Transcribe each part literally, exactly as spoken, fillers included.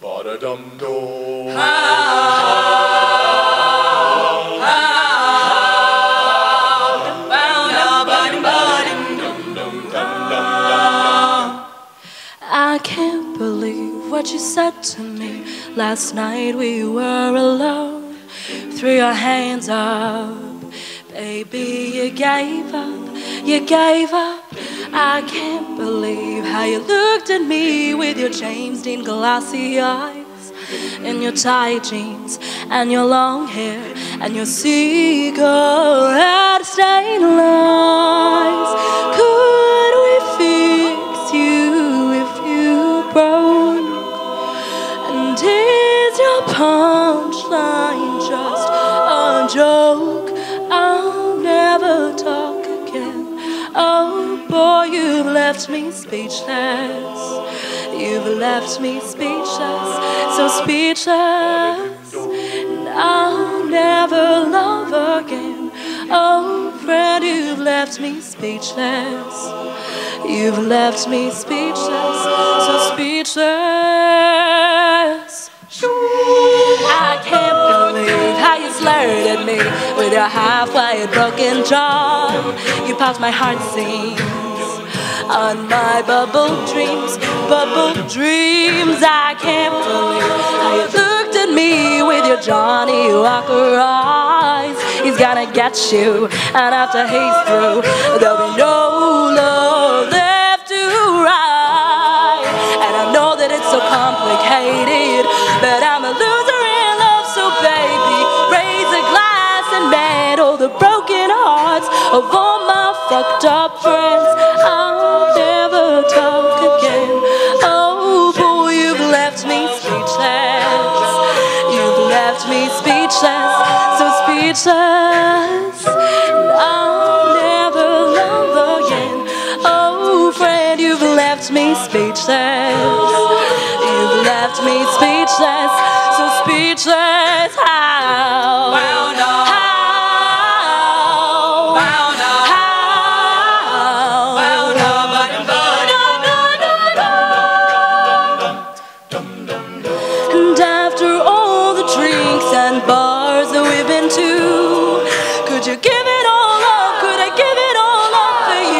Ba-da-dum-dum. I can't believe what you said to me last night. We were alone. Threw your hands up, baby. You gave up, you gave up. I can't believe how you looked at me with your James Dean glassy eyes, and your tight jeans, and your long hair, and your cigarette stained lines. Could we fix you if you broke? And is your punchline just a joke? I'll never talk again. Oh boy, you've left me speechless. You've left me speechless, so speechless. And I'll never love again. Oh friend, you've left me speechless. You've left me speechless, so speechless. I can't believe how you slurred at me with your halfway broken jaw. You popped my heart seams on my bubble dreams, bubble dreams. I can't believe how you looked at me with your Johnny Walker eyes. He's gonna get you, and after he's through, there'll be no love left to write. And I know that it's so complicated, but I'm a loser in love, so baby, raise a glass and mend all the broken hearts of all my fucked up friends. I'll never talk again. Oh boy, you've left me speechless. You've left me speechless, so speechless. And I'll never love again. Oh friend, you've left me speechless. You've left me speechless, so speechless. How? How? And after all the drinks and bars that we've been to, could you give it all up? Could I give it all up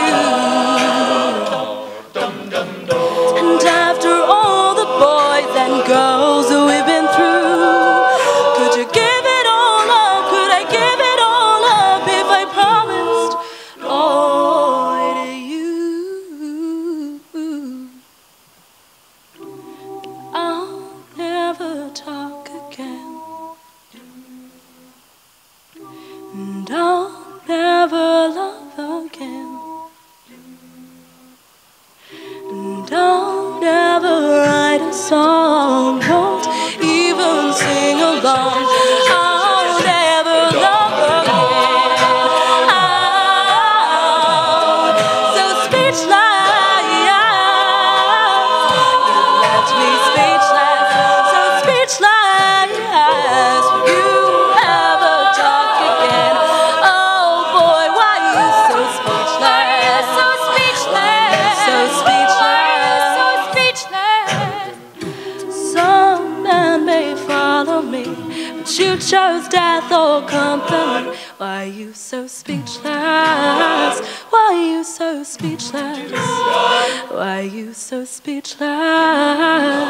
for you? And after all the boys and girls that we've been through, could you give it all up? Could I give it all up if I promised all to you? I'll never talk again, and I'll never love again, and I'll never write a song, won't even sing along. I'll never love again. Oh, so speechless. You left me speechless, so speechless. Will you ever talk again? Oh boy, why you so speechless? So speechless, so speechless, so speechless. Some men may follow me, but you chose death or company. Why are you so speechless? Why are you so speechless? Why are you so speechless?